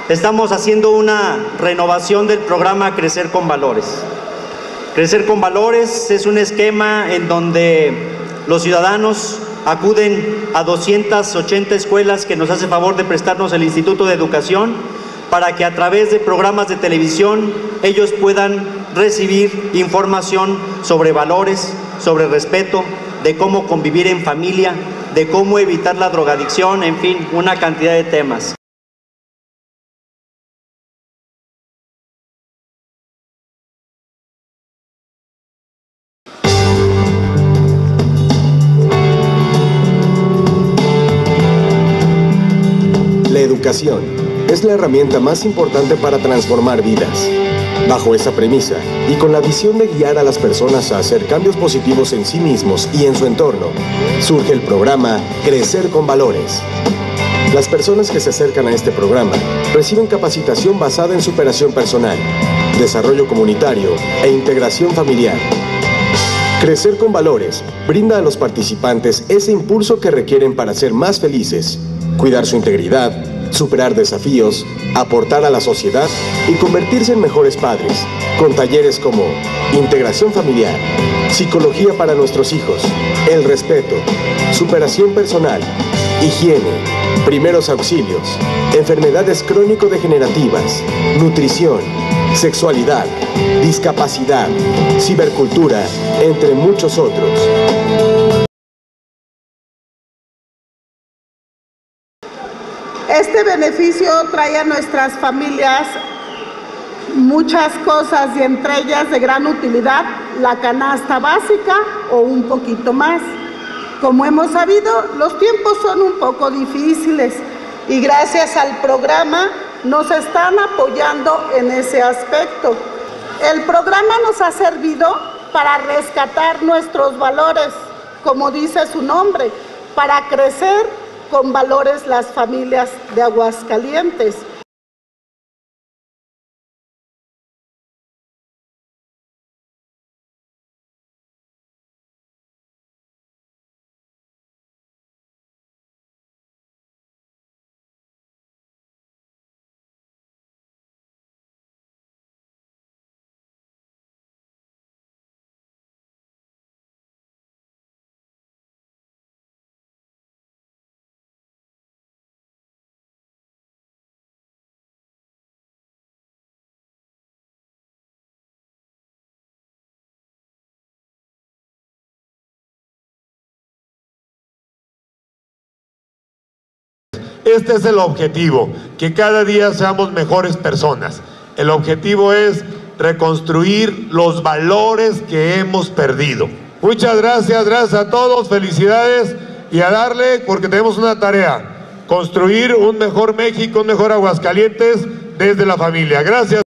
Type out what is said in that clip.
estamos haciendo una renovación del programa Crecer con Valores. Crecer con Valores es un esquema en donde los ciudadanos acuden a 280 escuelas que nos hace favor de prestarnos el Instituto de Educación para que a través de programas de televisión ellos puedan recibir información sobre valores, sobre respeto, de cómo convivir en familia, de cómo evitar la drogadicción, en fin, una cantidad de temas. La educación es la herramienta más importante para transformar vidas. Bajo esa premisa, y con la visión de guiar a las personas a hacer cambios positivos en sí mismos y en su entorno, surge el programa Crecer con Valores. Las personas que se acercan a este programa reciben capacitación basada en superación personal, desarrollo comunitario e integración familiar. Crecer con Valores brinda a los participantes ese impulso que requieren para ser más felices, cuidar su integridad, superar desafíos, aportar a la sociedad y convertirse en mejores padres, con talleres como integración familiar, psicología para nuestros hijos, el respeto, superación personal, higiene, primeros auxilios, enfermedades crónico-degenerativas, nutrición, sexualidad, discapacidad, cibercultura, entre muchos otros. Este beneficio trae a nuestras familias muchas cosas y entre ellas de gran utilidad la canasta básica o un poquito más. Como hemos sabido, los tiempos son un poco difíciles y gracias al programa nos están apoyando en ese aspecto. El programa nos ha servido para rescatar nuestros valores, como dice su nombre, para crecer con valores las familias de Aguascalientes. Este es el objetivo, que cada día seamos mejores personas. El objetivo es reconstruir los valores que hemos perdido. Muchas gracias a todos, felicidades y a darle porque tenemos una tarea, construir un mejor México, un mejor Aguascalientes desde la familia. Gracias.